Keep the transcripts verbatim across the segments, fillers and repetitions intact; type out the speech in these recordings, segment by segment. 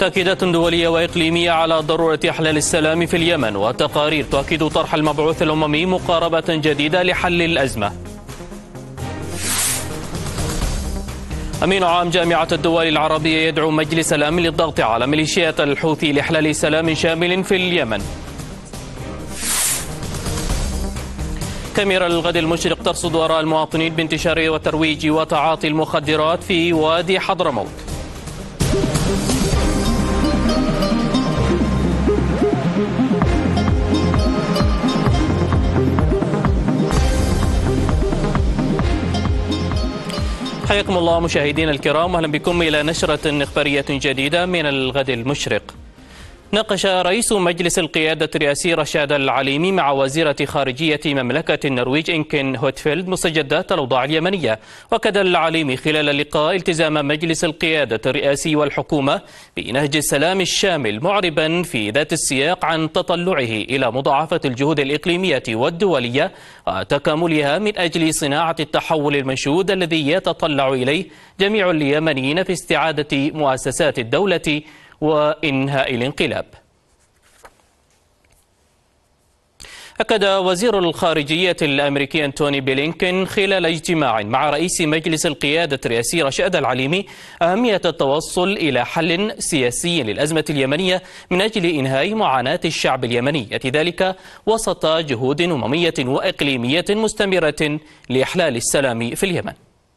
تأكيدات دولية وإقليمية على ضرورة إحلال السلام في اليمن، وتقارير تؤكد طرح المبعوث الأممي مقاربة جديدة لحل الأزمة. أمين عام جامعة الدول العربية يدعو مجلس الأمن للضغط على ميليشيات الحوثي لإحلال سلام شامل في اليمن. كاميرا الغد المشرق ترصد وراء المواطنين بانتشار وترويج وتعاطي المخدرات في وادي حضرموت. حياكم الله مشاهدينا الكرام، واهلا بكم الى نشرة اخبارية جديدة من الغد المشرق. ناقش رئيس مجلس القيادة الرئاسي رشاد العليمي مع وزيرة خارجية مملكة النرويج إنكن هوتفيلد مستجدات الأوضاع اليمنية. وكذا العليمي خلال اللقاء التزام مجلس القيادة الرئاسي والحكومة بنهج السلام الشامل، معربا في ذات السياق عن تطلعه إلى مضاعفة الجهود الإقليمية والدولية وتكاملها من أجل صناعة التحول المنشود الذي يتطلع إليه جميع اليمنيين في استعادة مؤسسات الدولة وإنهاء الانقلاب. أكد وزير الخارجية الأمريكي أنتوني بلينكن خلال اجتماع مع رئيس مجلس القيادة الرئاسي رشاد العليمي أهمية التوصل إلى حل سياسي للأزمة اليمنية من أجل إنهاء معاناة الشعب اليمني، ذلك وسط جهود أممية وإقليمية مستمرة لإحلال السلام في اليمن.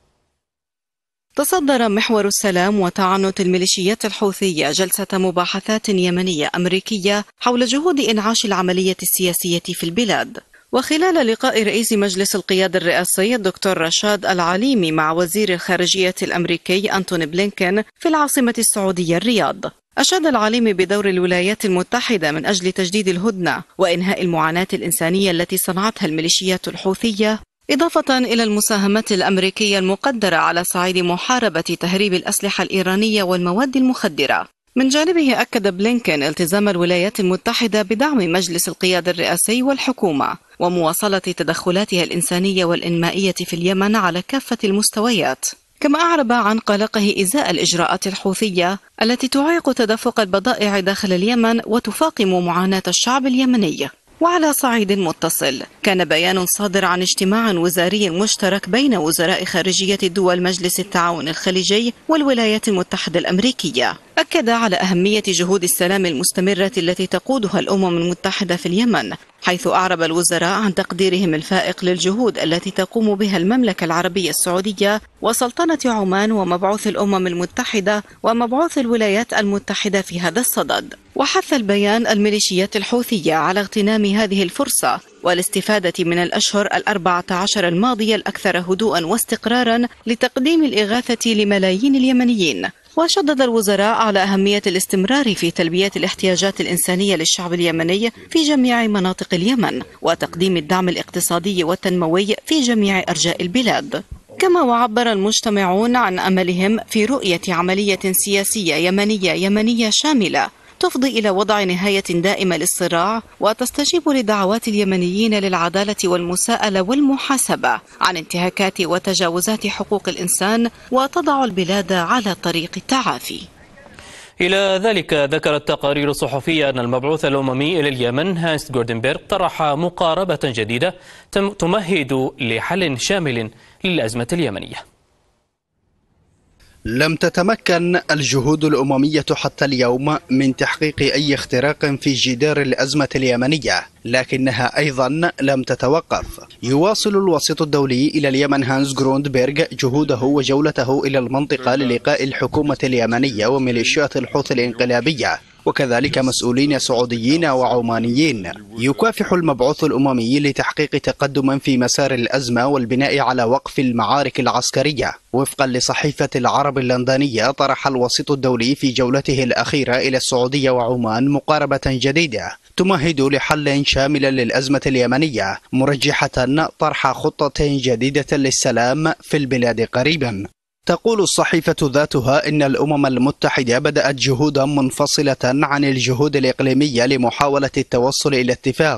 تصدر محور السلام وتعنت الميليشيات الحوثية جلسة مباحثات يمنية أمريكية حول جهود إنعاش العملية السياسية في البلاد. وخلال لقاء رئيس مجلس القيادة الرئاسي الدكتور رشاد العليمي مع وزير الخارجية الأمريكي أنتوني بلينكن في العاصمة السعودية الرياض، أشاد العليمي بدور الولايات المتحدة من أجل تجديد الهدنة وإنهاء المعاناة الإنسانية التي صنعتها الميليشيات الحوثية، إضافة إلى المساهمات الأمريكية المقدرة على صعيد محاربة تهريب الأسلحة الإيرانية والمواد المخدرة. من جانبه أكد بلينكن التزام الولايات المتحدة بدعم مجلس القيادة الرئاسي والحكومة ومواصلة تدخلاتها الإنسانية والإنمائية في اليمن على كافة المستويات، كما أعرب عن قلقه إزاء الإجراءات الحوثية التي تعيق تدفق البضائع داخل اليمن وتفاقم معاناة الشعب اليمني. وعلى صعيد متصل، كان بيان صادر عن اجتماع وزاري مشترك بين وزراء خارجية دول مجلس التعاون الخليجي والولايات المتحدة الأمريكية أكد على أهمية جهود السلام المستمرة التي تقودها الأمم المتحدة في اليمن، حيث أعرب الوزراء عن تقديرهم الفائق للجهود التي تقوم بها المملكة العربية السعودية وسلطنة عمان ومبعوث الأمم المتحدة ومبعوث الولايات المتحدة في هذا الصدد. وحث البيان الميليشيات الحوثية على اغتنام هذه الفرصة والاستفادة من الأشهر الأربعة عشر الماضية الأكثر هدوءا واستقرارا لتقديم الإغاثة لملايين اليمنيين. وشدد الوزراء على أهمية الاستمرار في تلبية الاحتياجات الإنسانية للشعب اليمني في جميع مناطق اليمن وتقديم الدعم الاقتصادي والتنموي في جميع أرجاء البلاد. كما وعبر المجتمعون عن أملهم في رؤية عملية سياسية يمنية يمنية شاملة تفضي إلى وضع نهاية دائمة للصراع وتستجيب لدعوات اليمنيين للعدالة والمساءلة والمحاسبة عن انتهاكات وتجاوزات حقوق الإنسان وتضع البلاد على طريق التعافي. إلى ذلك ذكرت تقارير صحفية أن المبعوث الأممي إلى اليمن هانس جوردنبرغ طرح مقاربة جديدة تمهد لحل شامل للأزمة اليمنية. لم تتمكن الجهود الأممية حتى اليوم من تحقيق أي اختراق في جدار الأزمة اليمنية، لكنها أيضا لم تتوقف. يواصل الوسيط الدولي إلى اليمن هانس جروندبرغ جهوده وجولته إلى المنطقة للقاء الحكومة اليمنية وميليشيات الحوثي الانقلابية وكذلك مسؤولين سعوديين وعمانيين. يكافح المبعوث الأممي لتحقيق تقدم في مسار الأزمة والبناء على وقف المعارك العسكرية. وفقا لصحيفة العرب اللندنية، طرح الوسيط الدولي في جولته الأخيرة إلى السعودية وعمان مقاربة جديدة تمهد لحل شامل للأزمة اليمنية، مرجحة طرح خطة جديدة للسلام في البلاد قريبا. تقول الصحيفة ذاتها إن الأمم المتحدة بدأت جهودا منفصلة عن الجهود الإقليمية لمحاولة التوصل إلى اتفاق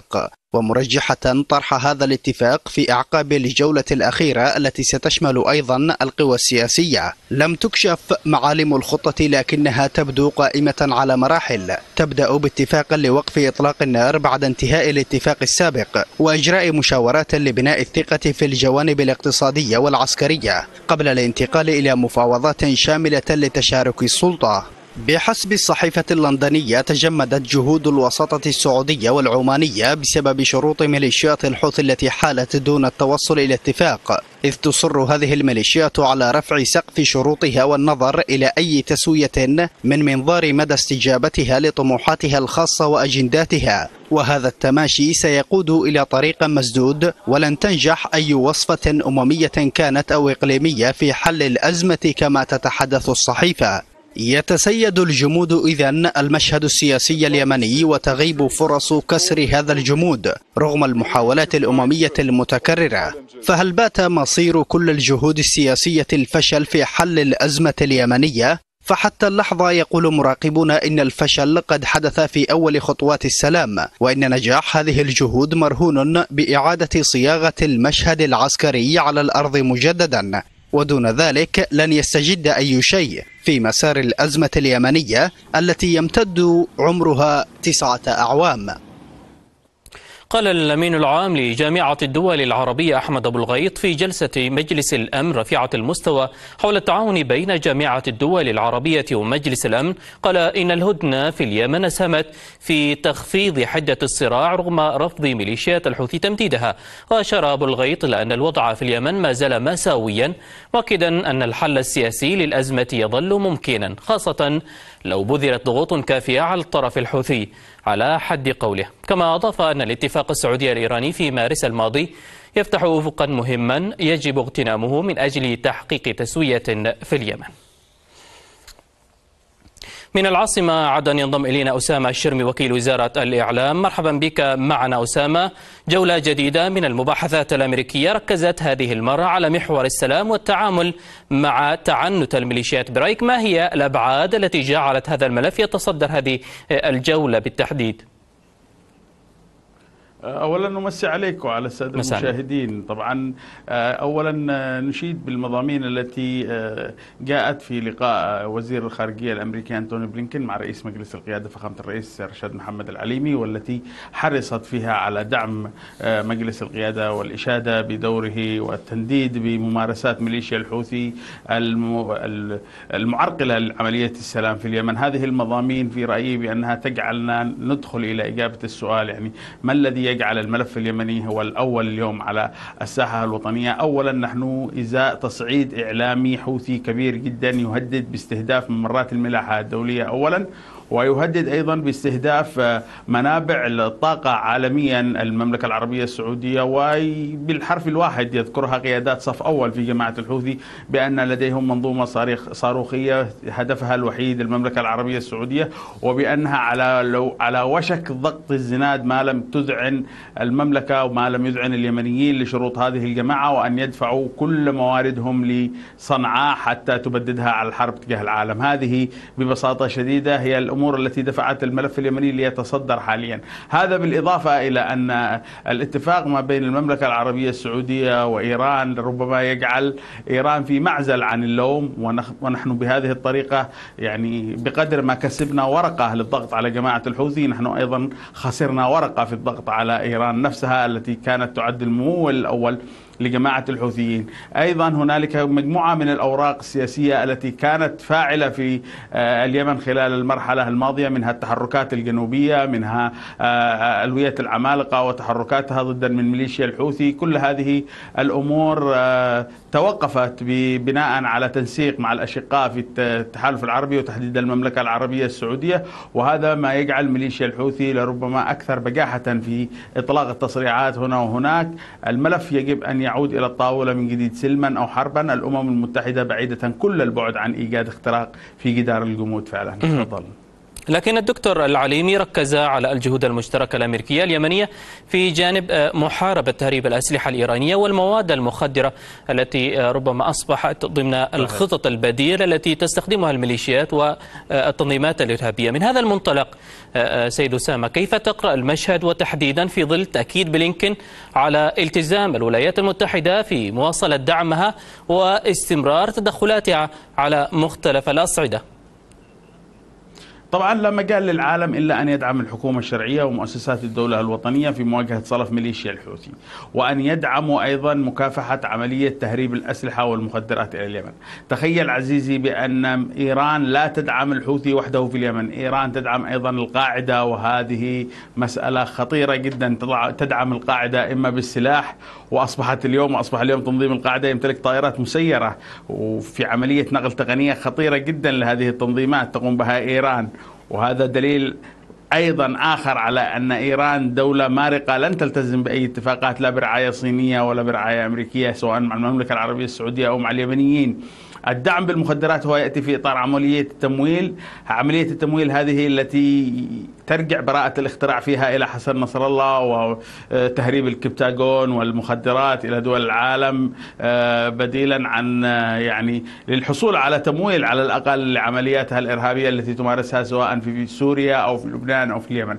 ومرجحة طرح هذا الاتفاق في أعقاب الجولة الأخيرة التي ستشمل أيضا القوى السياسية. لم تكشف معالم الخطة لكنها تبدو قائمة على مراحل، تبدأ باتفاق لوقف إطلاق النار بعد انتهاء الاتفاق السابق، وإجراء مشاورات لبناء الثقة في الجوانب الاقتصادية والعسكرية قبل الانتقال إلى مفاوضات شاملة لتشارك السلطة. بحسب الصحيفة اللندنية تجمدت جهود الوساطة السعودية والعمانية بسبب شروط ميليشيات الحوثي التي حالت دون التوصل إلى اتفاق، إذ تصر هذه الميليشيات على رفع سقف شروطها والنظر إلى أي تسوية من منظار مدى استجابتها لطموحاتها الخاصة وأجنداتها، وهذا التماشي سيقود إلى طريق مسدود، ولن تنجح أي وصفة أممية كانت أو إقليمية في حل الأزمة كما تتحدث الصحيفة. يتسيد الجمود إذن المشهد السياسي اليمني، وتغيب فرص كسر هذا الجمود رغم المحاولات الأممية المتكررة. فهل بات مصير كل الجهود السياسية الفشل في حل الأزمة اليمنية؟ فحتى اللحظة يقول مراقبون إن الفشل قد حدث في أول خطوات السلام، وإن نجاح هذه الجهود مرهون بإعادة صياغة المشهد العسكري على الأرض مجددا، ودون ذلك لن يستجد أي شيء في مسار الأزمة اليمنية التي يمتد عمرها تسعة أعوام. قال الأمين العام لجامعة الدول العربية أحمد أبو الغيط في جلسة مجلس الأمن رفيعة المستوى حول التعاون بين جامعة الدول العربية ومجلس الأمن، قال إن الهدنة في اليمن أسهمت في تخفيض حدة الصراع رغم رفض ميليشيات الحوثي تمديدها. وأشار أبو الغيط إلى أن الوضع في اليمن ما زال مأساويا، مؤكدا أن الحل السياسي للأزمة يظل ممكنا، خاصة لو بذلت ضغوط كافية على الطرف الحوثي على حد قوله. كما أضاف أن الاتفاق السعودي الإيراني في مارس الماضي يفتح أفقا مهما يجب اغتنامه من أجل تحقيق تسوية في اليمن. من العاصمة عدن ينضم إلينا أسامة الشرمي وكيل وزارة الإعلام. مرحبا بك معنا أسامة. جولة جديدة من المباحثات الأمريكية ركزت هذه المرة على محور السلام والتعامل مع تعنت الميليشيات، برأيك ما هي الأبعاد التي جعلت هذا الملف يتصدر هذه الجولة بالتحديد؟ أولا نمسي عليك وعلى السادة المشاهدين. طبعا أولا نشيد بالمضامين التي جاءت في لقاء وزير الخارجية الأمريكي أنتوني بلينكن مع رئيس مجلس القيادة فخامة الرئيس رشاد محمد العليمي، والتي حرصت فيها على دعم مجلس القيادة والإشادة بدوره والتنديد بممارسات ميليشيا الحوثي المعرقلة لعملية السلام في اليمن. هذه المضامين في رأيي بأنها تجعلنا ندخل إلى إجابة السؤال، يعني ما الذي يجعل الملف اليمني هو الأول اليوم على الساحة الوطنية؟ أولا نحن إزاء تصعيد إعلامي حوثي كبير جدا يهدد باستهداف ممرات الملاحة الدولية أولا، ويهدد أيضا باستهداف منابع الطاقة عالميا المملكة العربية السعودية، وبالحرف الواحد يذكرها قيادات صف أول في جماعة الحوثي بأن لديهم منظومة صاروخ صاروخية هدفها الوحيد المملكة العربية السعودية، وبأنها على لو على وشك ضغط الزناد ما لم تذعن المملكة وما لم يذعن اليمنيين لشروط هذه الجماعة، وأن يدفعوا كل مواردهم لصنعاء حتى تبددها على الحرب تجاه العالم. هذه ببساطة شديدة هي الأمور التي دفعت الملف اليمني ليتصدر حاليا. هذا بالإضافة إلى أن الاتفاق ما بين المملكة العربية السعودية وإيران ربما يجعل إيران في معزل عن اللوم، ونحن بهذه الطريقة يعني بقدر ما كسبنا ورقة للضغط على جماعة الحوثي، نحن أيضا خسرنا ورقة في الضغط على إيران نفسها التي كانت تعد الممول الأول لجماعة الحوثيين. أيضا هنالك مجموعة من الأوراق السياسية التي كانت فاعلة في اليمن خلال المرحلة الماضية، منها التحركات الجنوبية، منها ألوية العمالقة وتحركاتها ضدا من ميليشيا الحوثي. كل هذه الأمور توقفت بناء على تنسيق مع الأشقاء في التحالف العربي وتحديدا المملكة العربية السعودية، وهذا ما يجعل ميليشيا الحوثي لربما أكثر بجاحة في إطلاق التصريعات هنا وهناك. الملف يجب أن يعود إلى الطاولة من جديد سلما أو حربا. الأمم المتحدة بعيدة كل البعد عن إيجاد اختراق في جدار الجمود فعلا. تفضل. لكن الدكتور العليمي ركز على الجهود المشتركة الأمريكية اليمنية في جانب محاربة تهريب الأسلحة الإيرانية والمواد المخدرة التي ربما أصبحت ضمن الخطط البديلة التي تستخدمها الميليشيات والتنظيمات الإرهابية. من هذا المنطلق سيد أسامة، كيف تقرأ المشهد وتحديدا في ظل تأكيد بلينكن على التزام الولايات المتحدة في مواصلة دعمها واستمرار تدخلاتها على مختلف الأصعدة؟ طبعا لا مجال للعالم إلا أن يدعم الحكومة الشرعية ومؤسسات الدولة الوطنية في مواجهة صلف ميليشيا الحوثي، وأن يدعموا أيضا مكافحة عملية تهريب الأسلحة والمخدرات إلى اليمن. تخيل عزيزي بأن إيران لا تدعم الحوثي وحده في اليمن، إيران تدعم أيضا القاعدة، وهذه مسألة خطيرة جدا. تدعم القاعدة إما بالسلاح، وأصبحت اليوم أصبح اليوم تنظيم القاعدة يمتلك طائرات مسيرة، وفي عملية نقل تقنية خطيرة جدا لهذه التنظيمات تقوم بها إيران. وهذا دليل أيضا آخر على أن إيران دولة مارقة لن تلتزم بأي اتفاقات، لا برعاية صينية ولا برعاية أمريكية، سواء مع المملكة العربية السعودية أو مع اليمنيين. الدعم بالمخدرات هو يأتي في إطار عملية التمويل. عملية التمويل هذه التي ترجع براءة الاختراع فيها إلى حسن نصر الله وتهريب الكبتاغون والمخدرات إلى دول العالم، بديلا عن يعني للحصول على تمويل على الأقل لعملياتها الإرهابية التي تمارسها سواء في سوريا أو في لبنان أو في اليمن.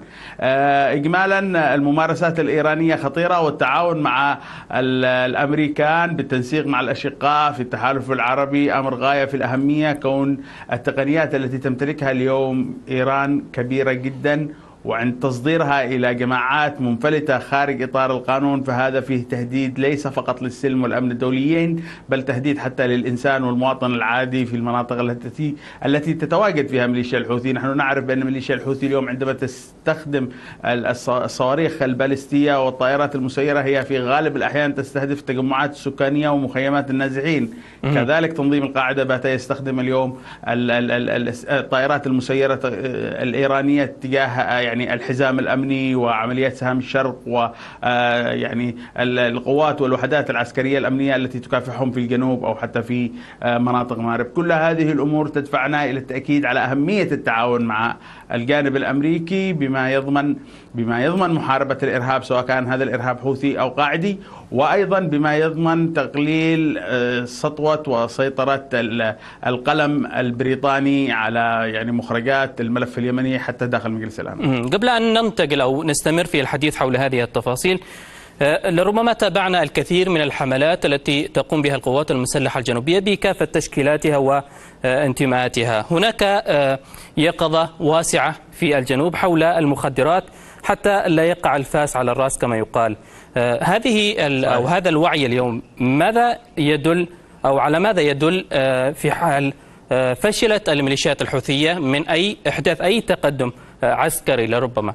إجمالا الممارسات الإيرانية خطيرة، والتعاون مع الأمريكان بالتنسيق مع الأشقاء في التحالف العربي أمر غاية في الأهمية، كون التقنيات التي تمتلكها اليوم إيران كبيرة جدا، وعند تصديرها إلى جماعات منفلتة خارج إطار القانون فهذا فيه تهديد ليس فقط للسلم والأمن الدوليين، بل تهديد حتى للإنسان والمواطن العادي في المناطق التي التي تتواجد فيها ميليشيا الحوثي. نحن نعرف بأن ميليشيا الحوثي اليوم عندما تستخدم الصواريخ البالستية والطائرات المسيرة هي في غالب الأحيان تستهدف تجمعات سكانية ومخيمات النازحين. كذلك تنظيم القاعدة بات يستخدم اليوم الطائرات المسيرة الإيرانية تجاه يعني الحزام الأمني وعمليات سهام الشرق ويعني القوات والوحدات العسكرية الأمنية التي تكافحهم في الجنوب أو حتى في مناطق مأرب. كل هذه الأمور تدفعنا إلى التأكيد على أهمية التعاون مع الجانب الأمريكي بما يضمن بما يضمن محاربة الإرهاب، سواء كان هذا الإرهاب حوثي أو قاعدي، وأيضا بما يضمن تقليل سطوة وسيطرة القلم البريطاني على يعني مخرجات الملف اليمني حتى داخل مجلس الأمن. قبل أن ننتقل أو نستمر في الحديث حول هذه التفاصيل، لربما تابعنا الكثير من الحملات التي تقوم بها القوات المسلحة الجنوبية بكافة تشكيلاتها وانتماءاتها. هناك يقظة واسعة في الجنوب حول المخدرات حتى لا يقع الفاس على الرأس كما يقال. هذه أو هذا الوعي اليوم ماذا يدل أو على ماذا يدل في حال فشلت الميليشيات الحوثية من أي إحداث أي تقدم عسكري لربما؟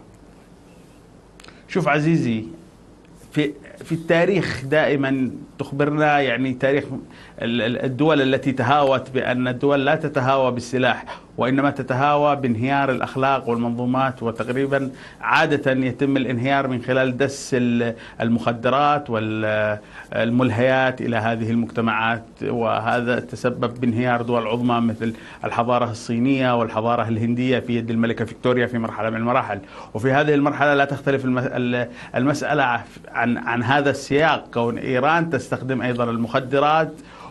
شوف عزيزي، في في التاريخ دائما تخبرنا يعني تاريخ الدول التي تهاوت بأن الدول لا تتهاوى بالسلاح وإنما تتهاوى بانهيار الأخلاق والمنظومات، وتقريبا عادة يتم الانهيار من خلال دس المخدرات والملهيات إلى هذه المجتمعات، وهذا تسبب بانهيار دول عظمى مثل الحضارة الصينية والحضارة الهندية في يد الملكة فيكتوريا في مرحلة من المراحل. وفي هذه المرحلة لا تختلف المسألة عن عن هذا السياق، كون إيران تستخدم أيضا المخدرات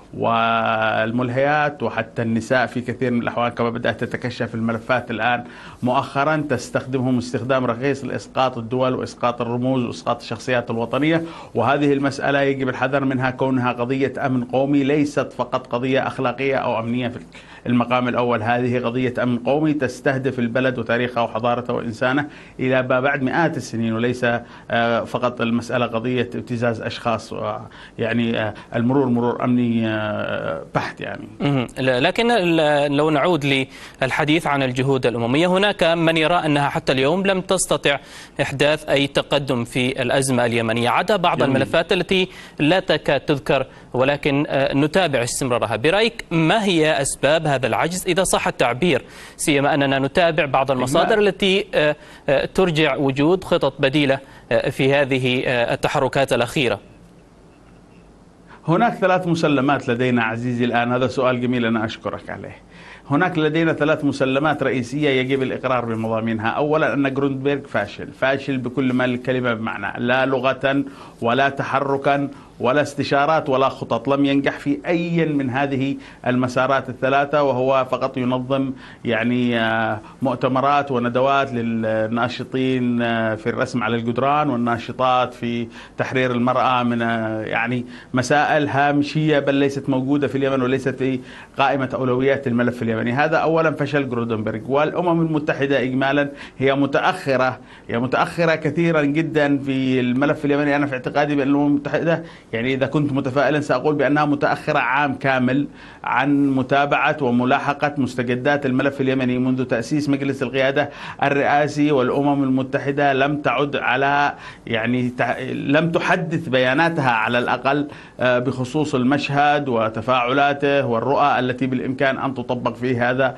والملهيات وحتى النساء في كثير من الأحوال كما بدأت تتكشف الملفات الآن مؤخرا، تستخدمهم استخدام رخيص لإسقاط الدول وإسقاط الرموز وإسقاط الشخصيات الوطنية. وهذه المسألة يجب الحذر منها كونها قضية أمن قومي، ليست فقط قضية أخلاقية أو أمنية في المقام الأول. هذه قضية أمن قومي تستهدف البلد وتاريخه وحضارته وإنسانه إلى ما بعد مئات السنين، وليس فقط المسألة قضية ابتزاز أشخاص، يعني المرور مرور أمني بحت يعني. لكن لو نعود للحديث عن الجهود الأممية، هناك من يرى أنها حتى اليوم لم تستطع إحداث أي تقدم في الأزمة اليمنية، عدا بعض جميل. الملفات التي لا تكاد تذكر ولكن نتابع استمرارها. برأيك ما هي أسباب هذا العجز إذا صح التعبير، سيما أننا نتابع بعض المصادر التي ترجع وجود خطط بديلة في هذه التحركات الأخيرة؟ هناك ثلاث مسلمات لدينا عزيزي الآن، هذا سؤال جميل أنا أشكرك عليه. هناك لدينا ثلاث مسلمات رئيسية يجب الإقرار بمضامينها. أولا أن جروندبرغ فاشل، فاشل بكل ما الكلمة بمعنى، لا لغة ولا تحركا ولا استشارات ولا خطط، لم ينجح في أي من هذه المسارات الثلاثة، وهو فقط ينظم يعني مؤتمرات وندوات للناشطين في الرسم على الجدران والناشطات في تحرير المرأة من يعني مسائل هامشية بل ليست موجودة في اليمن وليست في قائمة أولويات الملف اليمني. هذا أولا فشل جروندبرغ. والأمم المتحدة إجمالا هي متأخرة، هي متأخرة كثيرا جدا في الملف اليمني. أنا في اعتقادي بأن الأمم المتحدة يعني إذا كنت متفائلا سأقول بأنها متأخرة عام كامل عن متابعة وملاحقة مستجدات الملف اليمني. منذ تأسيس مجلس القيادة الرئاسي والأمم المتحدة لم تعد على يعني لم تحدث بياناتها على الأقل بخصوص المشهد وتفاعلاته والرؤى التي بالإمكان أن تطبق في هذا.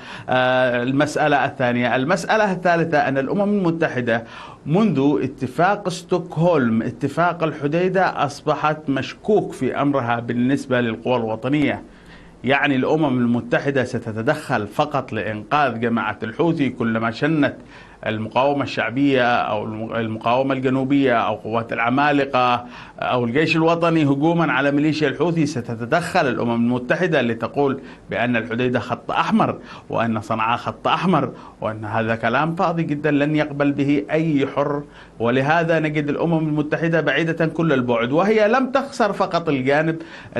المسألة الثانية، المسألة الثالثة أن الأمم المتحدة منذ اتفاق ستوكهولم، اتفاق الحديدة، أصبحت مشكوك في أمرها بالنسبة للقوى الوطنية. يعني الأمم المتحدة ستتدخل فقط لإنقاذ جماعة الحوثي كلما شنت المقاومة الشعبية أو المقاومة الجنوبية أو قوات العمالقة أو الجيش الوطني هجوما على ميليشيا الحوثي. ستتدخل الأمم المتحدة لتقول بأن الحديدة خط أحمر وأن صنعاء خط أحمر، وأن هذا كلام فاضي جدا لن يقبل به أي حر. ولهذا نجد الأمم المتحدة بعيدة كل البعد، وهي لم تخسر فقط الجانب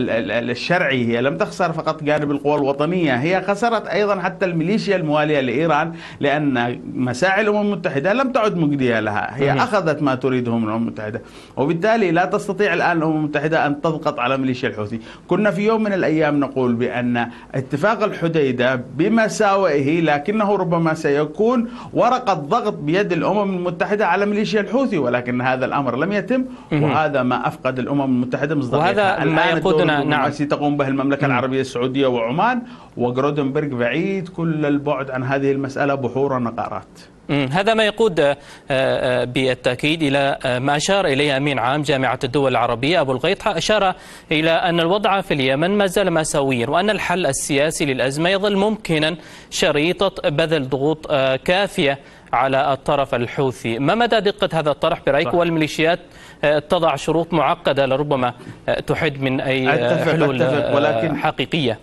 الشرعي، هي لم تخسر فقط جانب القوى الوطنية، هي خسرت أيضا حتى الميليشيا الموالية لإيران، لأن مساعي الأمم المتحدة لم تعد مجدية لها، هي أخذت ما تريده من الأمم المتحدة، وبالتالي لا تستطيع الآن الأمم المتحدة أن تضغط على ميليشيا الحوثي. كنا في يوم من الأيام نقول بأن اتفاق الحديدة بمساوئه لكنه ربما سيكون ورقة ضغط بيد الأمم المتحدة على ميليشيا الحوثي، ولكن هذا الأمر لم يتم، وهذا ما أفقد الأمم المتحدة مصداقيتها. وهذا ما يقودنا نعم تقوم به المملكة العربية السعودية وعمان، وجروندبرغ بعيد كل البعد عن هذه المسألة بحور النقارات. هذا ما يقود بالتأكيد إلى ما أشار إليه أمين عام جامعة الدول العربية أبو الغيطحة، أشار إلى أن الوضع في اليمن ما زال مأساويا، وأن الحل السياسي للأزمة يظل ممكنا شريطة بذل ضغوط كافية على الطرف الحوثي. ما مدى دقة هذا الطرح برأيك؟ والميليشيات تضع شروط معقدة لربما تحد من أي حلول ولكن حقيقية.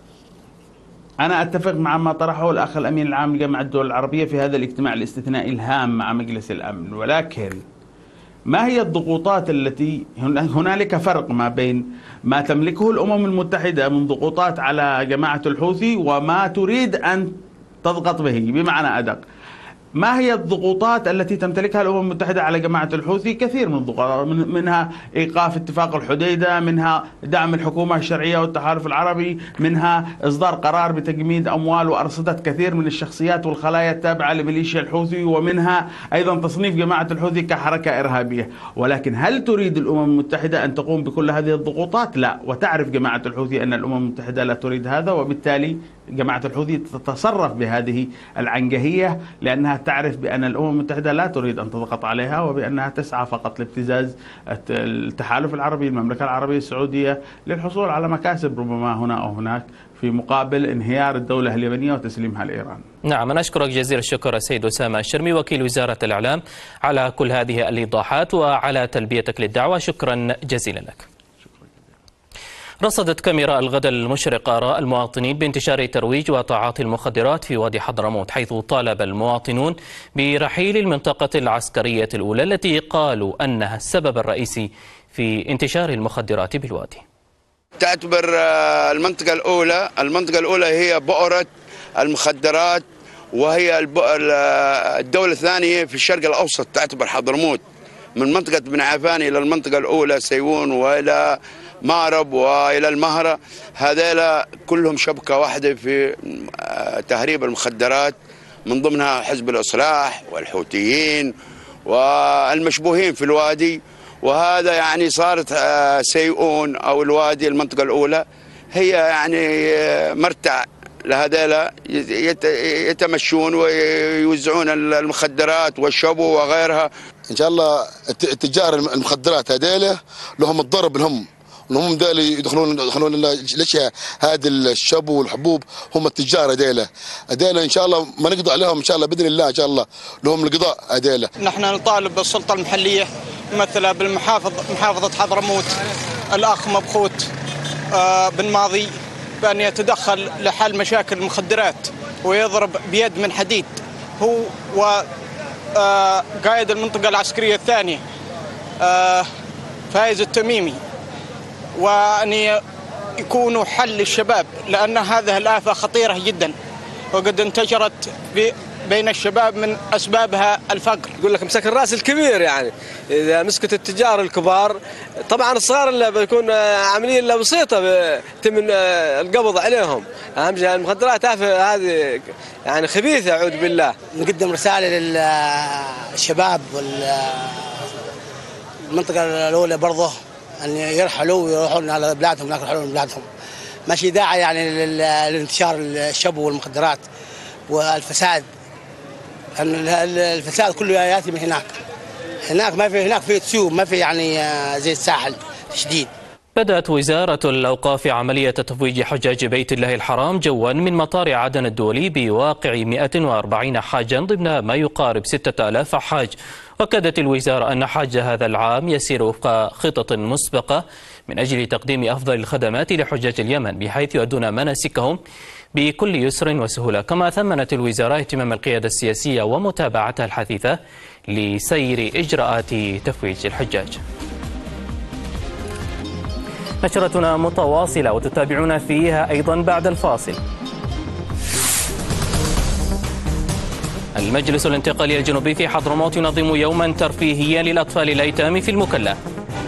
أنا أتفق مع ما طرحه الأخ الأمين العام لجامعة الدول العربية في هذا الاجتماع الاستثنائي الهام مع مجلس الأمن، ولكن ما هي الضغوطات التي هنالك فرق ما بين ما تملكه الأمم المتحدة من ضغوطات على جماعة الحوثي وما تريد أن تضغط به، بمعنى أدق ما هي الضغوطات التي تمتلكها الأمم المتحدة على جماعة الحوثي؟ كثير من الضغوطات، منها إيقاف اتفاق الحديدة، منها دعم الحكومة الشرعية والتحالف العربي، منها إصدار قرار بتجميد أموال وأرصدة كثير من الشخصيات والخلايا التابعة لميليشيا الحوثي، ومنها أيضا تصنيف جماعة الحوثي كحركة إرهابية. ولكن هل تريد الأمم المتحدة أن تقوم بكل هذه الضغوطات؟ لا، وتعرف جماعة الحوثي أن الأمم المتحدة لا تريد هذا، وبالتالي جماعة الحوثي تتصرف بهذه العنجهية لأنها تعرف بأن الأمم المتحدة لا تريد أن تضغط عليها، وبأنها تسعى فقط لابتزاز التحالف العربي، المملكة العربية السعودية، للحصول على مكاسب ربما هنا أو هناك في مقابل انهيار الدولة اليمنية وتسليمها لإيران. نعم، أنا أشكرك جزيل الشكر السيد أسامة الشرمي وكيل وزارة الإعلام على كل هذه الإيضاحات وعلى تلبيتك للدعوة، شكرا جزيلا لك. رصدت كاميرا الغد المشرق آراء المواطنين بانتشار ترويج وتعاطي المخدرات في وادي حضرموت، حيث طالب المواطنون برحيل المنطقة العسكرية الأولى التي قالوا أنها السبب الرئيسي في انتشار المخدرات بالوادي. تعتبر المنطقة الأولى المنطقة الأولى هي بؤرة المخدرات، وهي الدولة الثانية في الشرق الأوسط تعتبر حضرموت، من منطقة بن عفان إلى المنطقة الأولى سيوون وإلى مأرب وإلى المهرة، هذيلا كلهم شبكة واحدة في تهريب المخدرات، من ضمنها حزب الإصلاح والحوثيين والمشبوهين في الوادي. وهذا يعني صارت سيئون أو الوادي المنطقة الأولى هي يعني مرتع لهذيلا يتمشون ويوزعون المخدرات والشبو وغيرها. إن شاء الله تجار المخدرات هذيلا لهم الضرب لهم، انهم ده اللي يدخلون يدخلون الاشياء هذه الشب والحبوب هم التجار اديله اديله ان شاء الله ما نقضي عليهم ان شاء الله باذن الله ان شاء الله لهم القضاء اديله. نحن نطالب بالسلطه المحليه ممثله بالمحافظ محافظه حضرموت الاخ مبخوت بن ماضي بان يتدخل لحل مشاكل المخدرات ويضرب بيد من حديد هو وقائد المنطقه العسكريه الثانيه فايز التميمي، وأن يكونوا حل للشباب لأن هذه الآفة خطيرة جدا وقد انتشرت بين الشباب من أسبابها الفقر. يقول لك مسك الرأس الكبير، يعني إذا مسكت التجار الكبار طبعا الصغار اللي بيكون عملية إلا بسيطة يتم القبض عليهم. أهم شيء المخدرات هذه يعني خبيثة أعوذ بالله. نقدم رسالة للشباب والمنطقة الأولى برضه أن يرحلوا ويروحون على بلادهم، لكن يرحلون بلادهم. ماشي داعي يعني لانتشار الشب والمخدرات والفساد، أن الفساد كله يأتي من هناك. هناك ما في هناك في تسوق، ما في يعني زي الساحل شديد. بدأت وزارة الأوقاف عملية تفويج حجاج بيت الله الحرام جوا من مطار عدن الدولي بواقع مئة وأربعين حاجا ضمن ما يقارب ستة آلاف حاج. وأكدت الوزارة أن حج هذا العام يسير وفق خطط مسبقة من أجل تقديم أفضل الخدمات لحجاج اليمن بحيث يؤدون مناسكهم بكل يسر وسهولة. كما ثمنت الوزارة اهتمام القيادة السياسية ومتابعتها الحثيثة لسير إجراءات تفويج الحجاج. نشرتنا متواصلة وتتابعون فيها أيضا بعد الفاصل. المجلس الانتقالي الجنوبي في حضرموت ينظم يوما ترفيهيا للأطفال الأيتام في المكلا.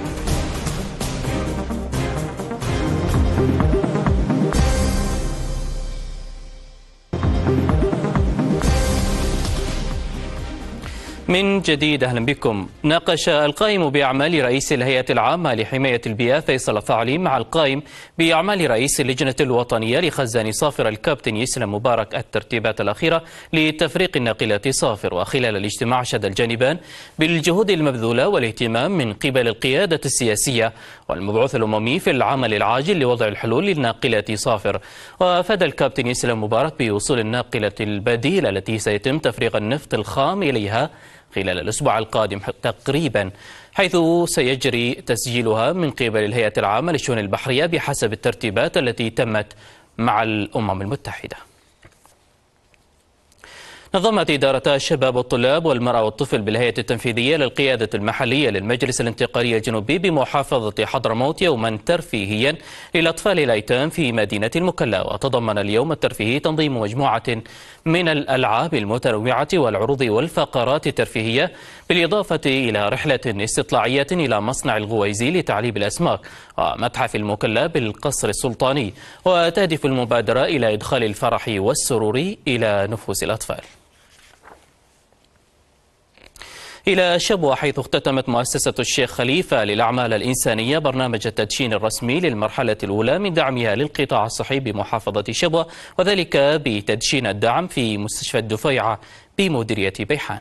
من جديد أهلا بكم. ناقش القائم بأعمال رئيس الهيئة العامة لحماية البيئة فيصل الثعلي مع القائم بأعمال رئيس اللجنة الوطنية لخزان صافر الكابتن يسلم مبارك الترتيبات الأخيرة لتفريق الناقلات صافر. وخلال الاجتماع شد الجانبان بالجهود المبذولة والاهتمام من قبل القيادة السياسية والمبعوث الأممي في العمل العاجل لوضع الحلول للناقلة صافر. وأفاد الكابتن يسلم مبارك بوصول الناقلة البديلة التي سيتم تفريغ النفط الخام إليها خلال الأسبوع القادم تقريبا، حيث سيجري تسجيلها من قبل الهيئة العامة للشؤون البحرية بحسب الترتيبات التي تمت مع الأمم المتحدة. نظمت إدارة الشباب والطلاب والمرأة والطفل بالهيئة التنفيذية للقيادة المحلية للمجلس الانتقالي الجنوبي بمحافظة حضرموت يوما ترفيهيا للأطفال الأيتام في مدينة المكلا. وتضمن اليوم الترفيهي تنظيم مجموعة من الألعاب المتنوعة والعروض والفقرات الترفيهية، بالإضافة إلى رحلة استطلاعية إلى مصنع الغويزي لتعليب الأسماك ومتحف المكلا بالقصر السلطاني. وتهدف المبادرة إلى إدخال الفرح والسرور إلى نفوس الأطفال. إلى شبوة، حيث اختتمت مؤسسة الشيخ خليفة للأعمال الإنسانية برنامج التدشين الرسمي للمرحلة الأولى من دعمها للقطاع الصحي بمحافظة شبوة، وذلك بتدشين الدعم في مستشفى الدفيعة بمديرية بيحان.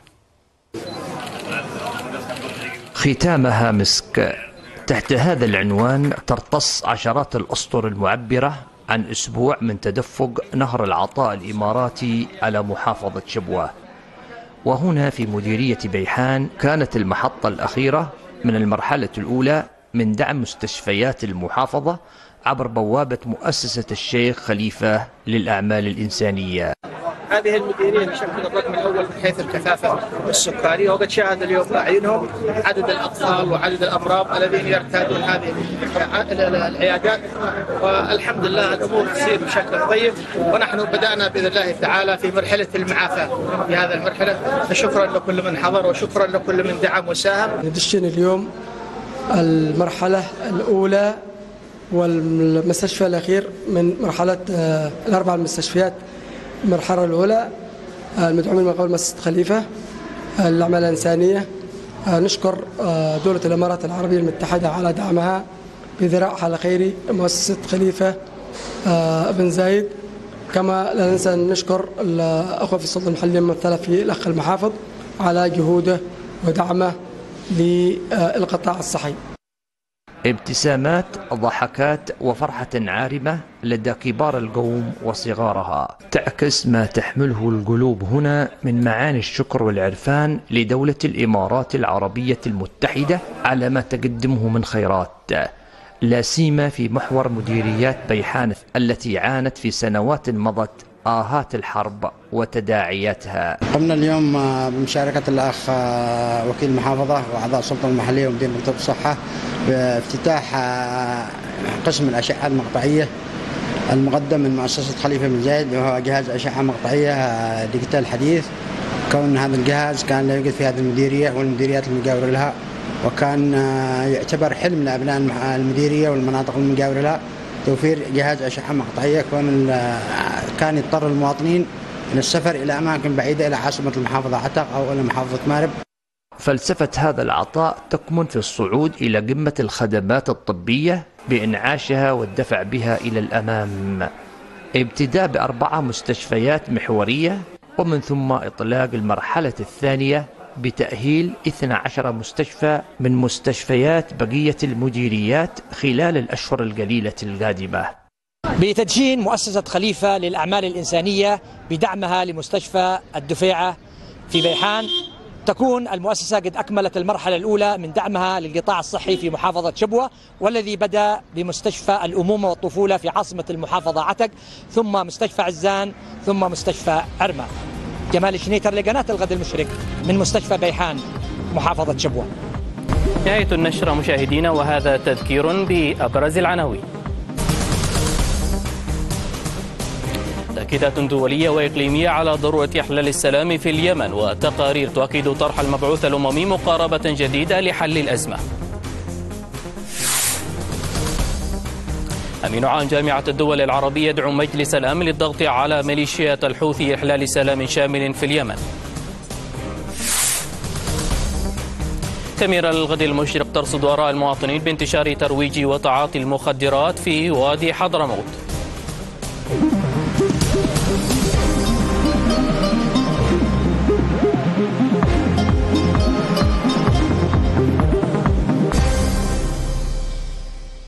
ختامها مسك. تحت هذا العنوان ترتص عشرات الأسطر المعبرة عن أسبوع من تدفق نهر العطاء الإماراتي على محافظة شبوة. وهنا في مديرية بيحان كانت المحطة الأخيرة من المرحلة الأولى من دعم مستشفيات المحافظة عبر بوابة مؤسسة الشيخ خليفة للأعمال الإنسانية. هذه المديرية تشكل الرقم الأول من حيث الكثافة السكانية، وقد شاهد اليوم بأعينهم عدد الأطفال وعدد الأمراض الذين يرتادون هذه العيادات، والحمد لله الأمور تسير بشكل طيب. ونحن بدأنا بإذن الله تعالى في مرحلة المعافاة في هذه المرحلة، فشكرا لكل من حضر وشكرا لكل من دعم وساهم. ندشن اليوم المرحلة الأولى والمستشفى الأخير من مرحلة الأربع المستشفيات. المرحلة الأولى المدعومين من قبل مؤسسة خليفة الأعمال الإنسانية. نشكر دولة الإمارات العربية المتحدة على دعمها بذراعها الخيري مؤسسة خليفة بن زايد. كما لا ننسى أن نشكر الأخوة في السلطة المحلية الممثلة في الأخ المحافظ على جهوده ودعمه للقطاع الصحي. ابتسامات، ضحكات وفرحة عارمة لدى كبار القوم وصغارها، تعكس ما تحمله القلوب هنا من معاني الشكر والعرفان لدولة الإمارات العربية المتحدة على ما تقدمه من خيرات، لا سيما في محور مديريات بيحان التي عانت في سنوات مضت آهات الحرب وتداعياتها. قمنا اليوم بمشاركة الأخ وكيل المحافظة وأعضاء السلطة المحلية ومدير مكتب الصحة بافتتاح قسم الأشعة المقطعية المقدم من مؤسسة خليفة بن زايد، وهو جهاز أشعة مقطعية ديجيتال حديث. كون هذا الجهاز كان لا يوجد في هذه المديرية والمديريات المجاورة لها، وكان يعتبر حلم لأبناء المديرية والمناطق المجاورة لها توفير جهاز أشعة مقطعية. كون كان يضطر المواطنين إلى السفر إلى أماكن بعيدة إلى عاصمة المحافظة عتق أو إلى محافظة مارب. فلسفة هذا العطاء تكمن في الصعود إلى قمة الخدمات الطبية بإنعاشها والدفع بها إلى الأمام، ابتداء بأربعة مستشفيات محورية، ومن ثم إطلاق المرحلة الثانية بتأهيل اثنتي عشرة مستشفى من مستشفيات بقية المديريات خلال الأشهر القليلة القادمة. بتدشين مؤسسة خليفة للأعمال الإنسانية بدعمها لمستشفى الدفيعة في بيحان، تكون المؤسسة قد أكملت المرحلة الأولى من دعمها للقطاع الصحي في محافظة شبوة، والذي بدأ بمستشفى الأمومة والطفولة في عاصمة المحافظة عتق، ثم مستشفى عزان، ثم مستشفى عرمة. جمال شنيتر لقناة الغد المشرق من مستشفى بيحان محافظة شبوة. نهاية النشرة مشاهدينا، وهذا تذكير بأبرز العناوين. تأكيدات دولية وإقليمية على ضرورة إحلال السلام في اليمن، وتقارير تؤكد طرح المبعوث الأممي مقاربة جديدة لحل الأزمة. أمين عام جامعة الدول العربية يدعو مجلس الأمن للضغط على ميليشيات الحوثي إحلال سلام شامل في اليمن. كاميرا الغد المشرق ترصد آراء المواطنين بانتشار ترويج وتعاطي المخدرات في وادي حضرموت.